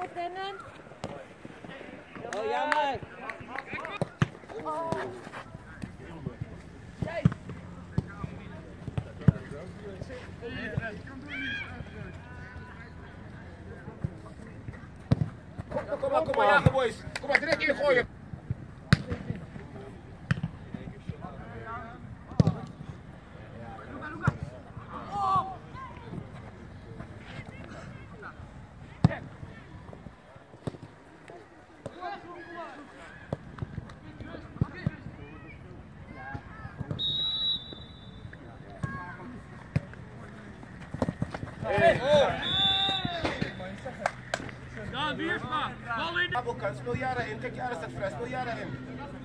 Brennan. Oh, jammer. Kom maar, jagen boys. Kom maar, direct ingooien. Daan, Wiersma, bal in! Abelkant, speel Jara in. Kijk, Jara staat vrij, speel Jara in.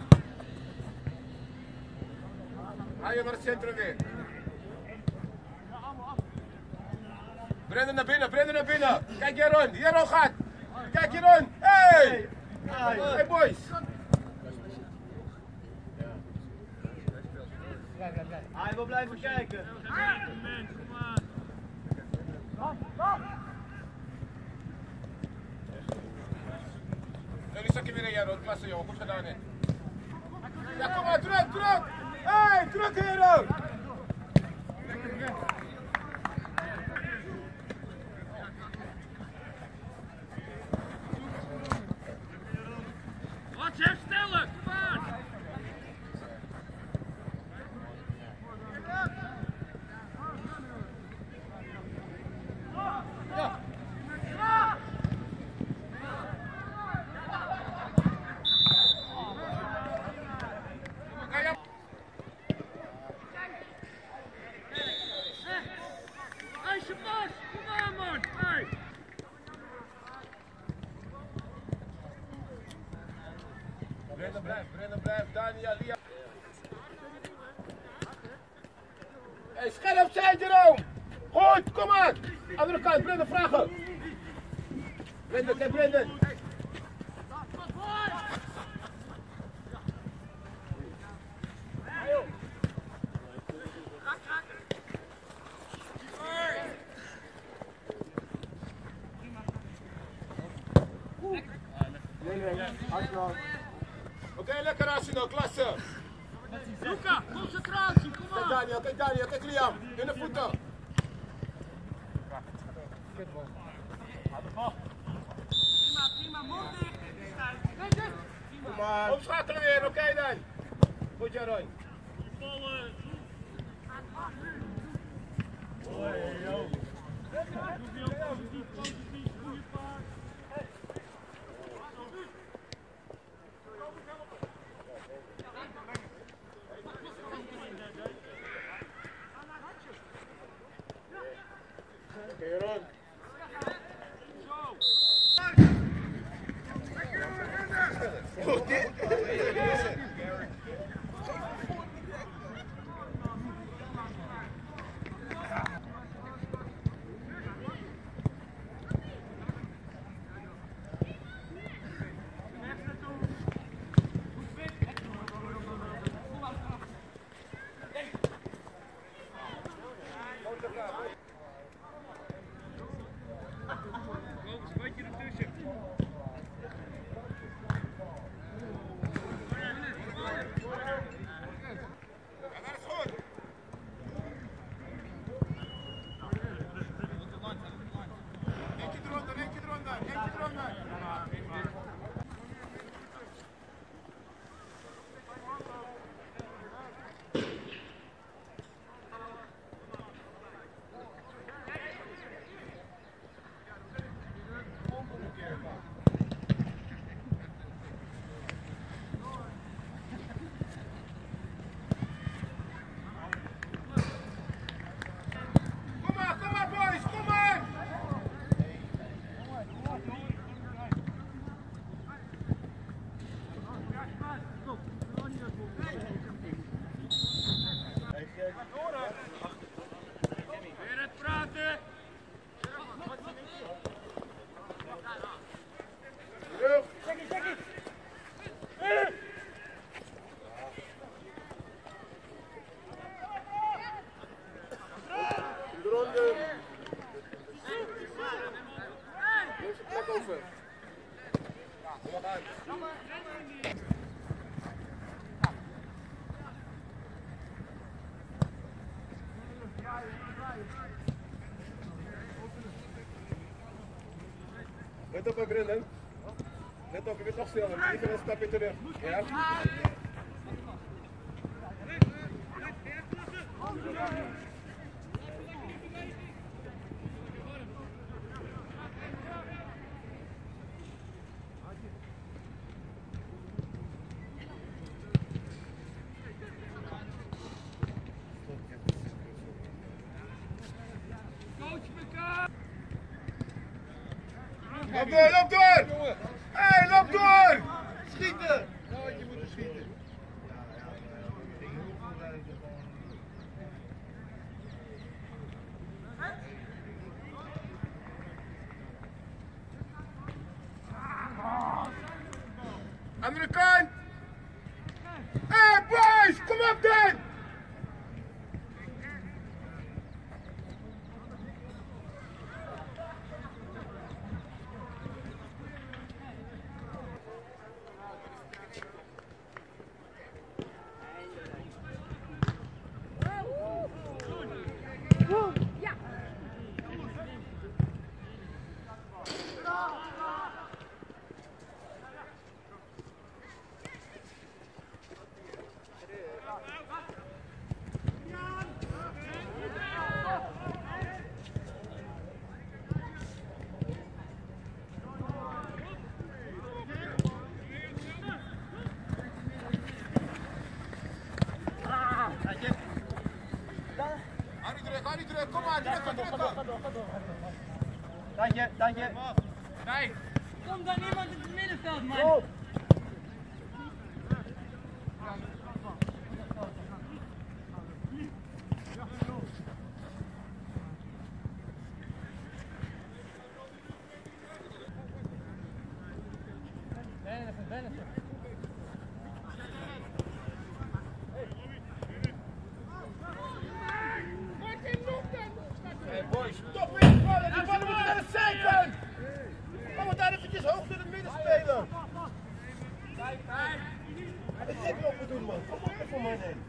Haal je naar het centrum weer. Brendan naar binnen, Brendan naar binnen. Kijk Jeroen, Jeroen gaat. Kijk Jeroen, hey! Hey boys. Hij wil blijven kijken. Jullie zakken weer in Jeroen, klasse jongen, goed gedaan hè. Ja kom maar, terug, terug. Hey, terug Jeroen. Wat herstellen, kom aan! IJsselbos, kom aan man! Hey. Brendan blijft, Daniel, Lia. Hey, scherp zijn Jeroen. Goed, kom aan. Andere kant, Brendan vragen. Brendan, kijk Brendan. Oké, lekker Arsenal, klasse. Luca, concentratie, kom Kijk aan! Daniel, kijk Liam. In de voeten. Prima, mond dicht! Kom maar. Omschakelen weer, oké dan. Goed Jeroen. Ballen! Positief, goede paard! Oké Jeroen. Goed dit. Wat je ertussen? Let op, hè, Brendan. Let op, je bent nog sneller. Even een stapje terug. Ja? Loop door! Hey, loop door! Schieten! Je moet er schieten. Andere kant! Hey boys, kom op dan! Kom maar, Tandje. Nee. Komt dan iemand in het middenveld, man? Go. Hey boys, stop weer die ballen! Die ballen moeten naar de zijkant! Gaan we daar eventjes hoog in het midden spelen! Wat heb je op doen, man? Kom op even man heen!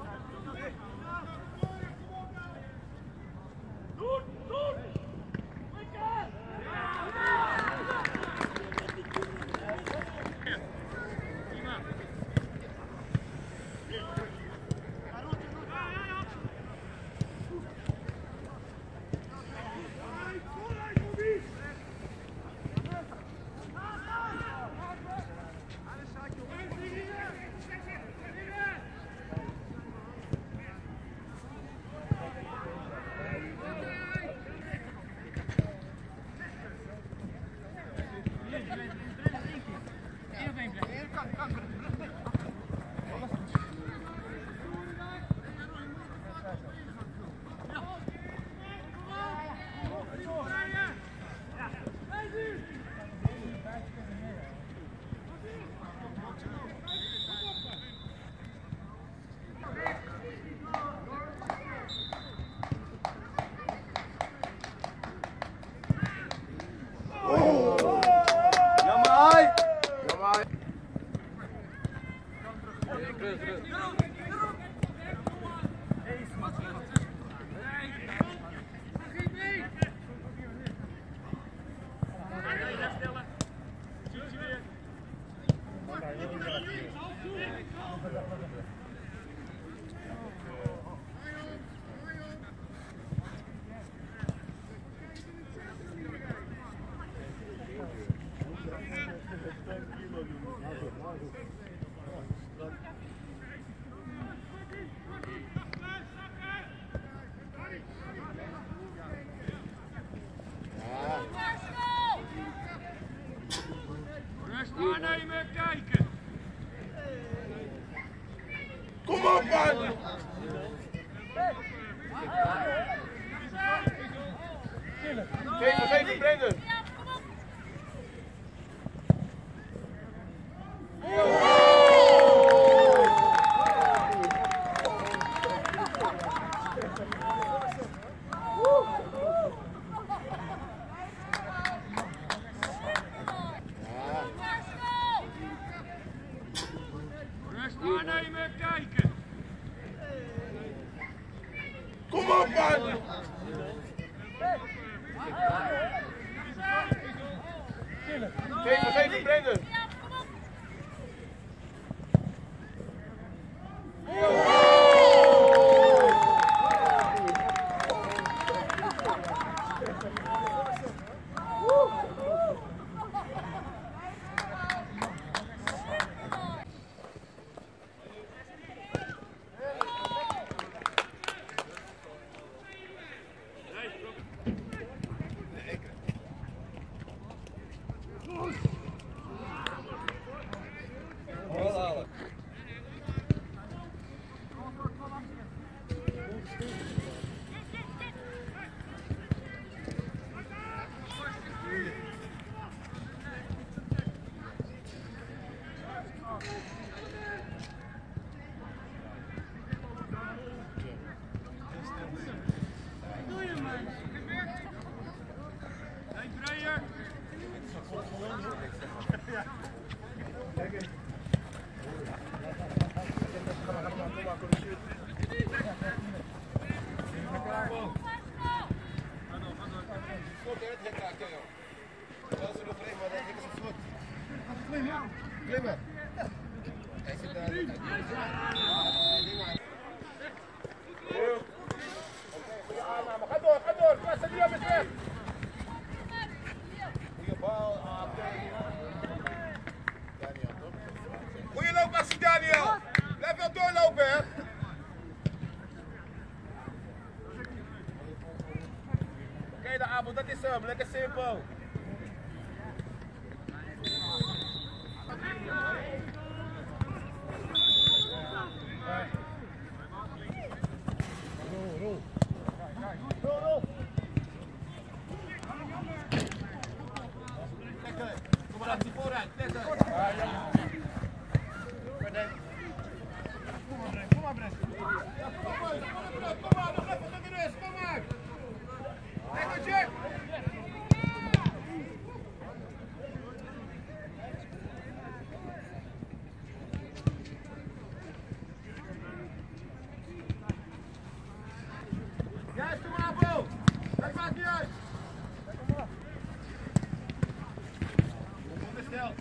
Aannemen, kijken. Kom op man! Geef Brendan! Aannemen, kijken. Kom op man! Geef, Brendan. Klimmen. Hij zit daar. Ga door. Klasse, die is weg. Goeie bal. Goeie loopactie, Daniel. Blijf wel doorlopen, hè. Oké, de avond, dat is hem. Lekker simpel. Vooruit, lekker. Kom maar, Brent. Kom maar, nog even tot de rust, kom maar. Lekker, Jack. Juist, kom maar, Bo. Dat maakt niet uit. Snel.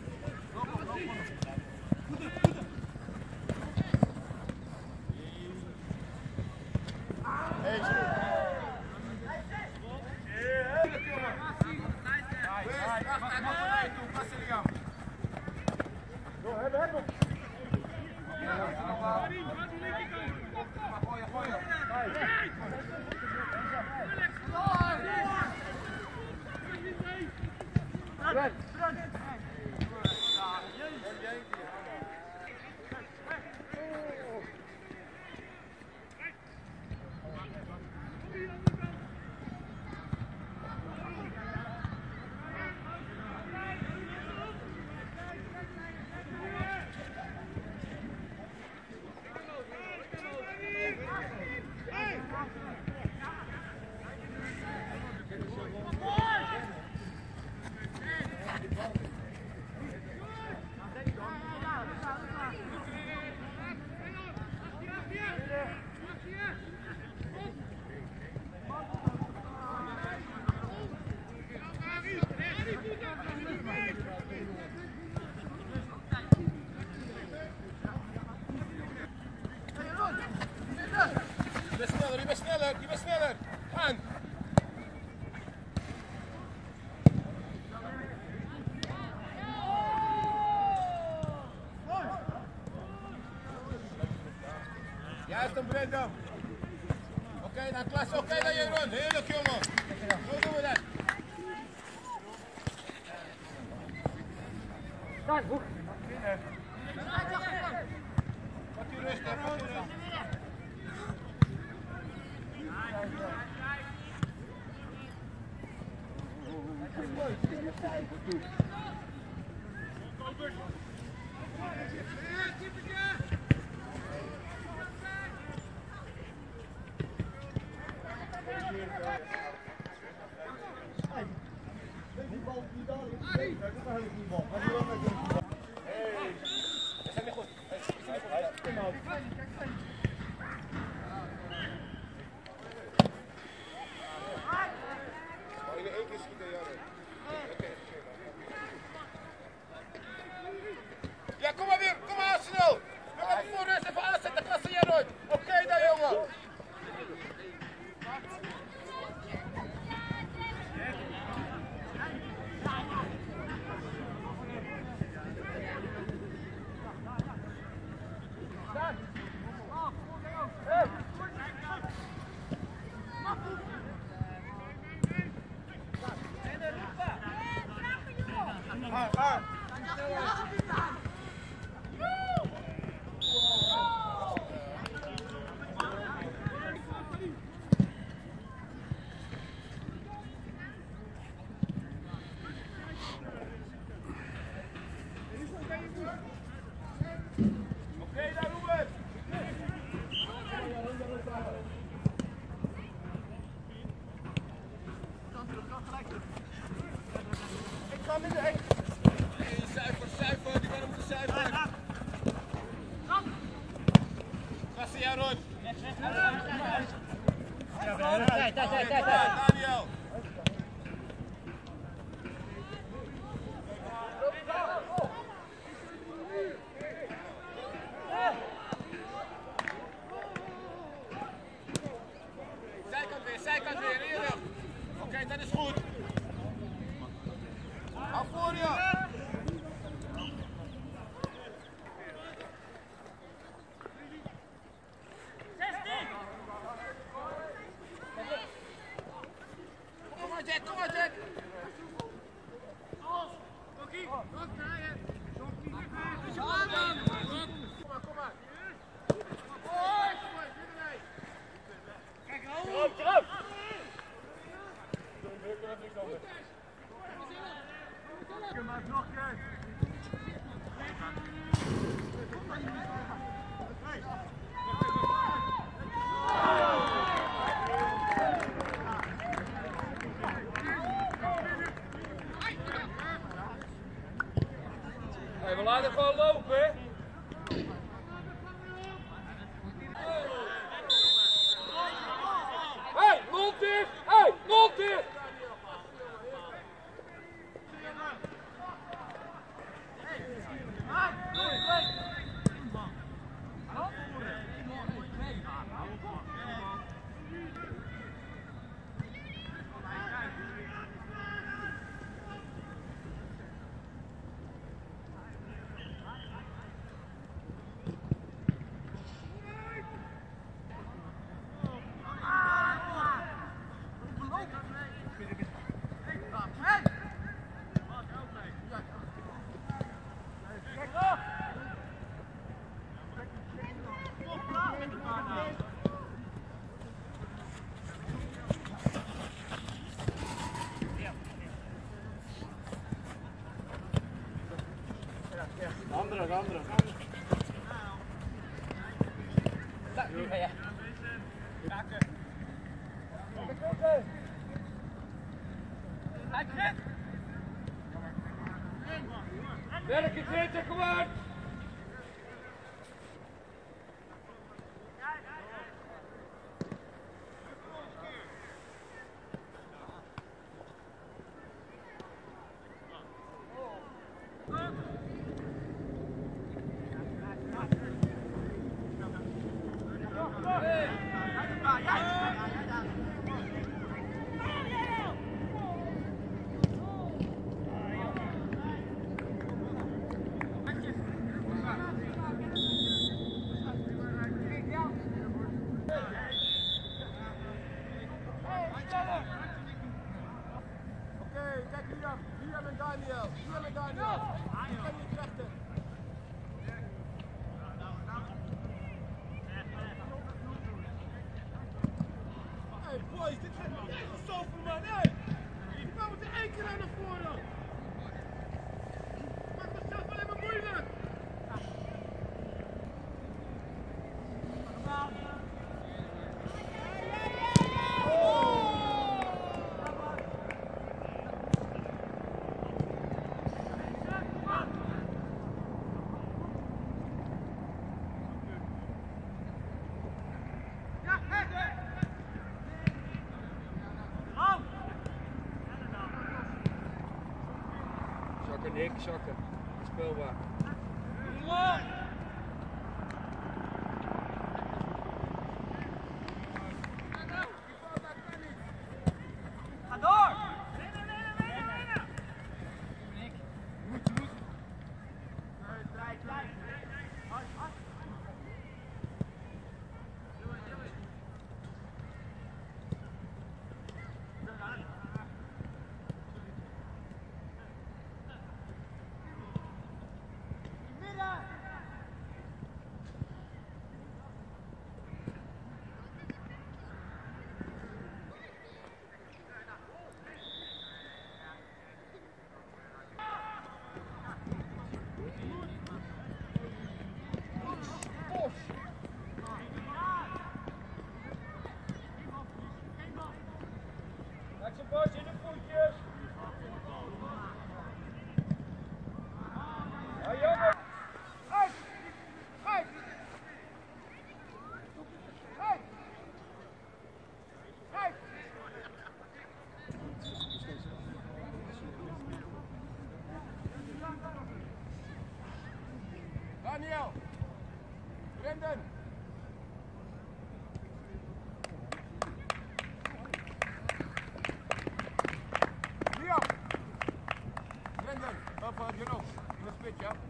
Je bent sneller. Aan. Juist een Brenda. Oké, dan klasse. Oké, dan Jeroen. Heerlijk, jongen. Zo doen we dat. Daar, hoek. Pak je rust, hè. Pak je rust. Daniel. Zijkant weer, hier. Oké, dat is goed. Hou voor je. Kom maar, Jack. Kom maar. Kijk, erop. Hey, we laten gewoon lopen, hè? Hey, mond dicht! Hey, mond dicht! Andere. Werken, zitten, kom aan! Hier met Daniel. Die kan niet rechten. Hey boys, dit gaat niet echt zo voor man. Hey, we moeten één keer naar voren. Maak mezelf alleen maar moeilijk. Nick, zakken. Speelbaar. Ga door! Brendan. Liam. Brendan, of Jerome. In de spits, ja.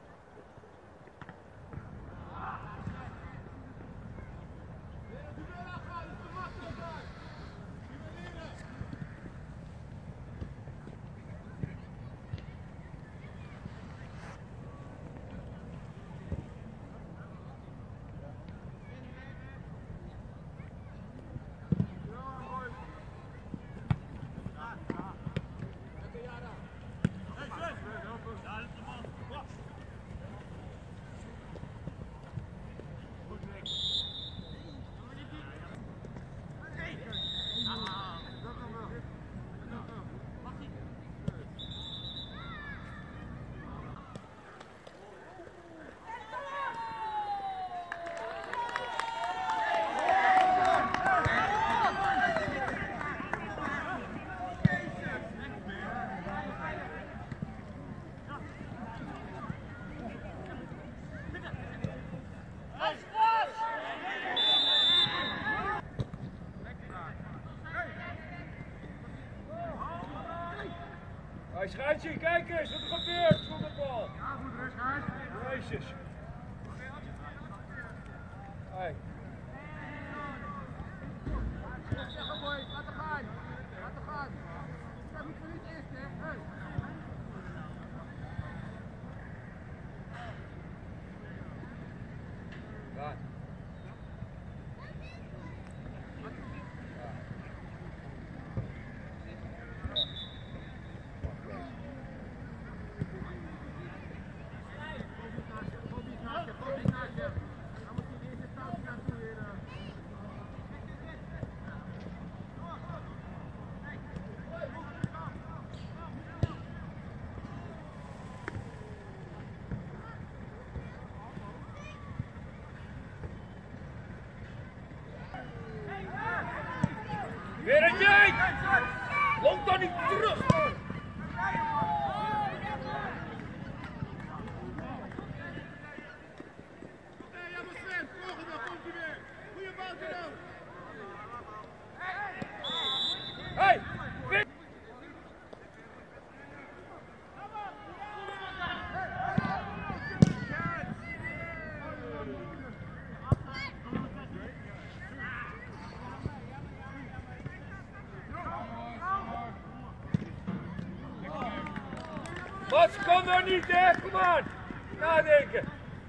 Hey, scheidsje, kijk eens wat er gebeurt voor de bal. Ja, goed, Rus. Jezus. Hey. Laat er gaan. Laat er gaan. Dat moeten we niet eerst, hè. Hey. Gaan. Weer een jij! Loop dan niet terug! Hey! Wat kan er niet, hè? Kom aan! Nadenken!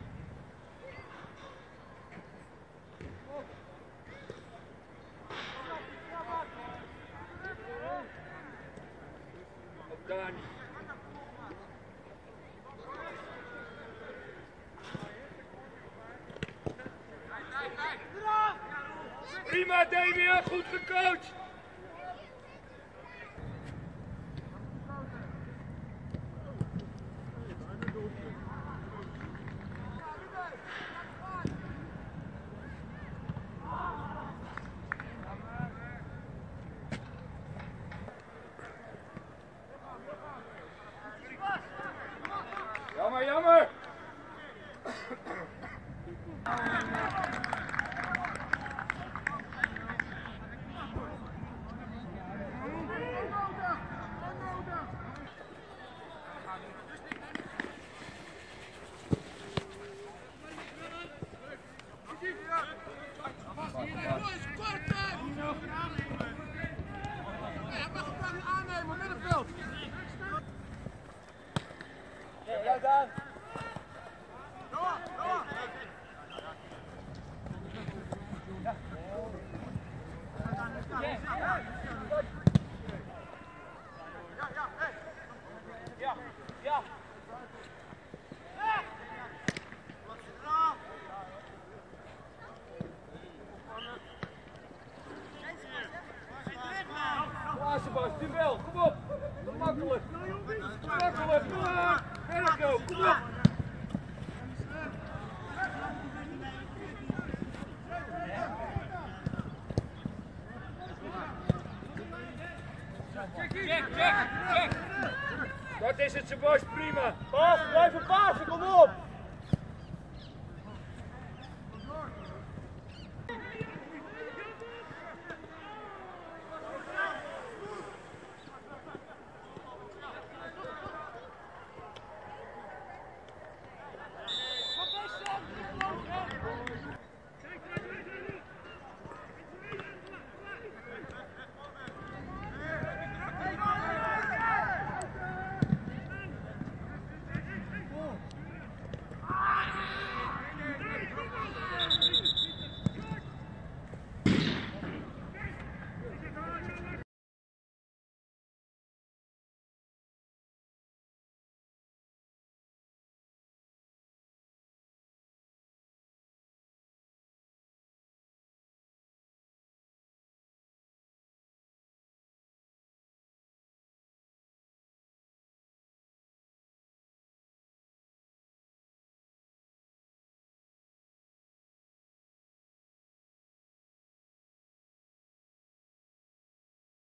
Op Dani. Prima, Damien, goed gecoacht! Jammer, jammer! Aannemen, middenveld. Blijf aan. Ja, ja. Ja, Sebastian, wel, kom op! Makkelijk! Makkelijk, kom aan! Herco, kom op! Check! Dat is het, Sebastian, prima! Pas, blijf passen, kom op!